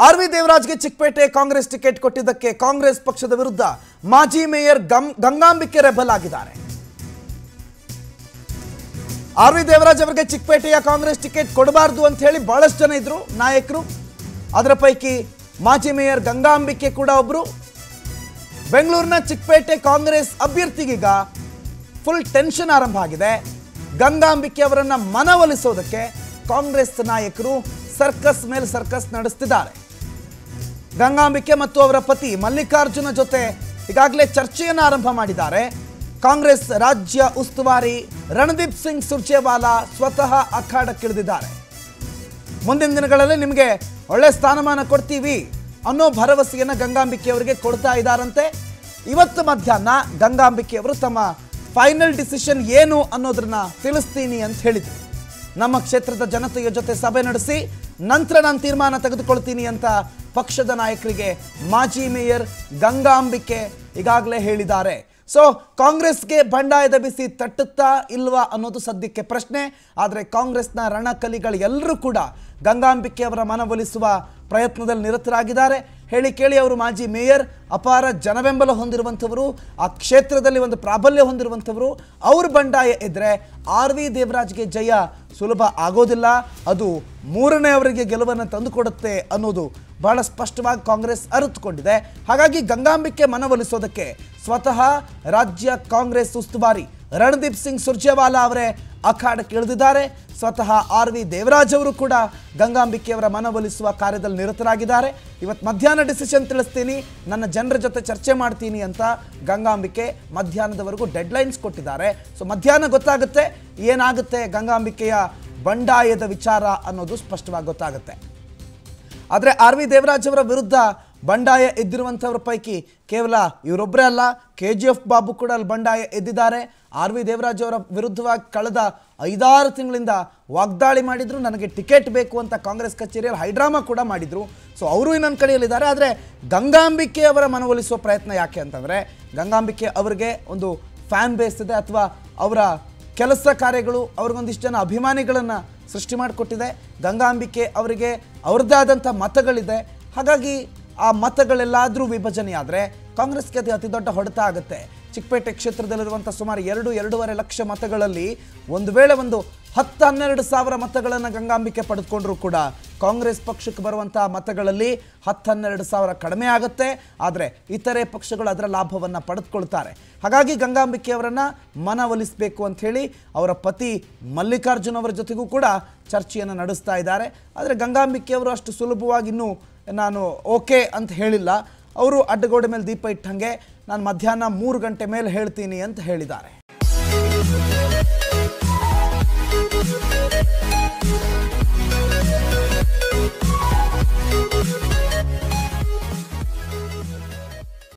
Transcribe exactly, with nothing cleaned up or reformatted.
R V ದೇವರಾಜ್ಗೆ Chickpet Congress ticket ಕೊಟ್ಟಿದ್ದಕ್ಕೆ Congress ಪಕ್ಷದ ವಿರುದ್ಧ ಮಾಜಿ ಮೇಯರ್ ಗಂಗಾಂಬಿಕೆ ರೆಬಲ್ ಆಗಿದ್ದಾರೆ. ಆರ್ ವಿ ದೇವರಾಜ್ ಅವರಿಗೆ ಚಿಕ್ಕಪೇಟೆಯ ಕಾಂಗ್ರೆಸ್ ಟಿಕೆಟ್ ಕೊಡಬಾರದು ಅಂತ ಹೇಳಿ ಬಹಳಷ್ಟು ಜನ ಇದ್ರು ನಾಯಕರು. ಅದರ ಪೈಕಿ ಮಾಜಿ ಮೇಯರ್ ಗಂಗಾಂಬಿಕೆ ಕೂಡ ಒಬ್ರು. ಬೆಂಗಳೂರಿನ ಚಿಕ್ಕಪೇಟೆ ಕಾಂಗ್ರೆಸ್ ಅಭ್ಯರ್ಥಿಗೀಗ ಫುಲ್ ಟೆನ್ಷನ್ ಆರಂಭ ಆಗಿದೆ. ಗಂಗಾಂಬಿಕೆ ಅವರನ್ನ ಮನವೊಲಿಸೋದಕ್ಕೆ ಕಾಂಗ್ರೆಸ್ ನಾಯಕರು ಸರ್ಕಸ್ ಮೇಲೆ ಸರ್ಕಸ್ ನಡೆಸುತ್ತಿದ್ದಾರೆ. ಗಂಗಾಂಬಿಕೆ ಮತ್ತು ಅವರ ಪತಿ ಮಲ್ಲಿಕಾರ್ಜುನ ಜೊತೆ ಈಗಾಗಲೇ ಚರ್ಚೆಯನ್ನು ಆರಂಭ ಮಾಡಿದ್ದಾರೆ. ಕಾಂಗ್ರೆಸ್ ರಾಜ್ಯ ಉಸ್ತುವಾರಿ ರಣದೀಪ್ ಸಿಂಗ್ ಸುರ್ಜೇವಾಲಾ ಸ್ವತಃ ಅಖಾಡಕ್ಕಿಳಿದಿದ್ದಾರೆ. ಮುಂದಿನ ದಿನಗಳಲ್ಲಿ ನಿಮಗೆ ಒಳ್ಳೆ ಸ್ಥಾನಮಾನ ಕೊಡ್ತೀವಿ ಅನ್ನೋ ಭರವಸೆಯನ್ನು ಗಂಗಾಂಬಿಕೆ ಅವರಿಗೆ ಕೊಡ್ತಾ ಇದ್ದಾರಂತೆ. ಇವತ್ತು ಮಧ್ಯಾಹ್ನ ಗಂಗಾಂಬಿಕೆ ಅವರು ತಮ್ಮ ಫೈನಲ್ ಡಿಸಿಷನ್ ಏನು ಅನ್ನೋದನ್ನ ತಿಳಿಸ್ತೀನಿ ಅಂತ ಹೇಳಿದ್ರು. ನಮ್ಮ ಕ್ಷೇತ್ರದ ಜನತೆಯ ಜೊತೆ ಸಭೆ ನಡೆಸಿ ನಂತರ ನಾನು ತೀರ್ಮಾನ ತೆಗೆದುಕೊಳ್ತೀನಿ ಅಂತ ಪಕ್ಷದ ನಾಯಕರಿಗೆ ಮಾಜಿ ಮೇಯರ್ ಗಂಗಾಂಬಿಕೆ ಈಗಾಗಲೇ ಹೇಳಿದ್ದಾರೆ. ಸೊ ಕಾಂಗ್ರೆಸ್ಗೆ ಬಂಡಾಯದ ಬಿಸಿ ತಟ್ಟುತ್ತಾ ಇಲ್ವಾ ಅನ್ನೋದು ಸದ್ಯಕ್ಕೆ ಪ್ರಶ್ನೆ. ಆದರೆ ಕಾಂಗ್ರೆಸ್ನ ರಣಕಲಿಗಳು ಎಲ್ಲರೂ ಕೂಡ ಗಂಗಾಂಬಿಕೆ ಅವರ ಮನವೊಲಿಸುವ ಪ್ರಯತ್ನದಲ್ಲಿ ನಿರತರಾಗಿದ್ದಾರೆ. ಹೇಳಿ ಕೇಳಿ ಅವರು ಮಾಜಿ ಮೇಯರ್, ಅಪಾರ ಜನಬೆಂಬಲ ಹೊಂದಿರುವಂಥವರು, ಆ ಕ್ಷೇತ್ರದಲ್ಲಿ ಒಂದು ಪ್ರಾಬಲ್ಯ ಹೊಂದಿರುವಂಥವರು. ಅವ್ರ ಬಂಡಾಯ ಇದ್ದರೆ ಆರ್ ವಿ ದೇವರಾಜ್ಗೆ ಜಯ ಸುಲಭ ಆಗೋದಿಲ್ಲ, ಅದು ಮೂರನೇ ಅವರಿಗೆ ಗೆಲುವನ್ನು ತಂದುಕೊಡುತ್ತೆ ಅನ್ನೋದು ಬಹಳ ಸ್ಪಷ್ಟವಾಗಿ ಕಾಂಗ್ರೆಸ್ ಅರಿತುಕೊಂಡಿದೆ. ಹಾಗಾಗಿ ಗಂಗಾಂಬಿಕೆ ಮನವೊಲಿಸೋದಕ್ಕೆ ಸ್ವತಃ ರಾಜ್ಯ ಕಾಂಗ್ರೆಸ್ ಉಸ್ತುವಾರಿ ರಣದೀಪ್ ಸಿಂಗ್ ಸುರ್ಜೇವಾಲಾ ಅವರೇ ಅಖಾಡಕ್ಕೆ ಇಳಿದಿದ್ದಾರೆ. ಸ್ವತಃ ಆರ್ ವಿ ದೇವರಾಜ್ ಅವರು ಕೂಡ ಗಂಗಾಂಬಿಕೆಯವರ ಮನವೊಲಿಸುವ ಕಾರ್ಯದಲ್ಲಿ ನಿರತರಾಗಿದ್ದಾರೆ. ಇವತ್ತು ಮಧ್ಯಾಹ್ನ ಡಿಸಿಷನ್ ತಿಳಿಸ್ತೀನಿ, ನನ್ನ ಜನರ ಜೊತೆ ಚರ್ಚೆ ಮಾಡ್ತೀನಿ ಅಂತ ಗಂಗಾಂಬಿಕೆ ಮಧ್ಯಾಹ್ನದವರೆಗೂ ಡೆಡ್ಲೈನ್ಸ್ ಕೊಟ್ಟಿದ್ದಾರೆ. ಸೊ ಮಧ್ಯಾಹ್ನ ಗೊತ್ತಾಗುತ್ತೆ ಏನಾಗುತ್ತೆ ಗಂಗಾಂಬಿಕೆಯ ಬಂಡಾಯದ ವಿಚಾರ ಅನ್ನೋದು ಸ್ಪಷ್ಟವಾಗಿ ಗೊತ್ತಾಗುತ್ತೆ. ಆದರೆ ಆರ್ ವಿ ದೇವರಾಜ್ ಅವರ ವಿರುದ್ಧ ಬಂಡಾಯ ಎದ್ದಿರುವಂಥವ್ರ ಪೈಕಿ ಕೇವಲ ಇವರೊಬ್ಬರೇ ಅಲ್ಲ, ಕೆ ಜಿ ಎಫ್ ಬಾಬು ಕೂಡ ಅಲ್ಲಿ ಬಂಡಾಯ ಎದ್ದಿದ್ದಾರೆ. ಆರ್ ವಿ ದೇವರಾಜ್ ಅವರ ವಿರುದ್ಧವಾಗಿ ಕಳೆದ ಐದಾರು ತಿಂಗಳಿಂದ ವಾಗ್ದಾಳಿ ಮಾಡಿದ್ರು, ನನಗೆ ಟಿಕೆಟ್ ಬೇಕು ಅಂತ ಕಾಂಗ್ರೆಸ್ ಕಚೇರಿಯಲ್ಲಿ ಹೈಡ್ರಾಮಾ ಕೂಡ ಮಾಡಿದ್ರು. ಸೊ ಅವರು ಇನ್ನೊಂದು ಕಡೆಯಲ್ಲಿದ್ದಾರೆ. ಆದರೆ ಗಂಗಾಂಬಿಕೆ ಅವರ ಮನವೊಲಿಸುವ ಪ್ರಯತ್ನ ಯಾಕೆ ಅಂತಂದರೆ, ಗಂಗಾಂಬಿಕೆ ಅವರಿಗೆ ಒಂದು ಫ್ಯಾನ್ ಬೇಸ್ ಇದೆ, ಅಥವಾ ಅವರ ಕೆಲಸ ಕಾರ್ಯಗಳು ಅವ್ರಿಗೊಂದಿಷ್ಟು ಜನ ಅಭಿಮಾನಿಗಳನ್ನು ಸೃಷ್ಟಿ ಮಾಡಿಕೊಟ್ಟಿದೆ. ಗಂಗಾಂಬಿಕೆ ಅವರಿಗೆ ಅವ್ರದ್ದೇ ಆದಂಥ ಮತಗಳಿದೆ. ಹಾಗಾಗಿ ಆ ಮತಗಳೆಲ್ಲಾದರೂ ವಿಭಜನೆ ಆದರೆ ಕಾಂಗ್ರೆಸ್ಗೆ ಅದು ಅತಿ ದೊಡ್ಡ ಹೊಡೆತ ಆಗುತ್ತೆ. ಚಿಕ್ಕಪೇಟೆ ಕ್ಷೇತ್ರದಲ್ಲಿರುವಂಥ ಸುಮಾರು ಎರಡು ಎರಡೂವರೆ ಲಕ್ಷ ಮತಗಳಲ್ಲಿ ಒಂದು ವೇಳೆ ಒಂದು ಹತ್ತು ಹನ್ನೆರಡು ಸಾವಿರ ಮತಗಳನ್ನು ಗಂಗಾಂಬಿಕೆ ಪಡೆದುಕೊಂಡ್ರೂ ಕೂಡ ಕಾಂಗ್ರೆಸ್ ಪಕ್ಷಕ್ಕೆ ಬರುವಂಥ ಮತಗಳಲ್ಲಿ ಹತ್ತು ಹನ್ನೆರಡು ಸಾವಿರ ಕಡಿಮೆ ಆಗುತ್ತೆ. ಆದರೆ ಇತರೆ ಪಕ್ಷಗಳು ಅದರ ಲಾಭವನ್ನು ಪಡೆದುಕೊಳ್ತಾರೆ. ಹಾಗಾಗಿ ಗಂಗಾಂಬಿಕೆ ಅವರನ್ನು ಮನವೊಲಿಸಬೇಕು ಅಂಥೇಳಿ ಅವರ ಪತಿ ಮಲ್ಲಿಕಾರ್ಜುನ್ ಅವರ ಜೊತೆಗೂ ಕೂಡ ಚರ್ಚೆಯನ್ನು ನಡೆಸ್ತಾ ಇದ್ದಾರೆ. ಆದರೆ ಗಂಗಾಂಬಿಕೆ ಅವರು ಅಷ್ಟು ಸುಲಭವಾಗಿ ಇನ್ನೂ ನಾನು ಓಕೆ ಅಂತ ಹೇಳಿಲ್ಲ. ಅವರು ಅಡ್ಡಗೋಡೆ ಮೇಲೆ ದೀಪ ಇಟ್ಟಂಗೆ ನಾನು ಮಧ್ಯಾಹ್ನ ಮೂರು ಗಂಟೆ ಮೇಲೆ ಹೇಳ್ತೀನಿ ಅಂತ ಹೇಳಿದ್ದಾರೆ.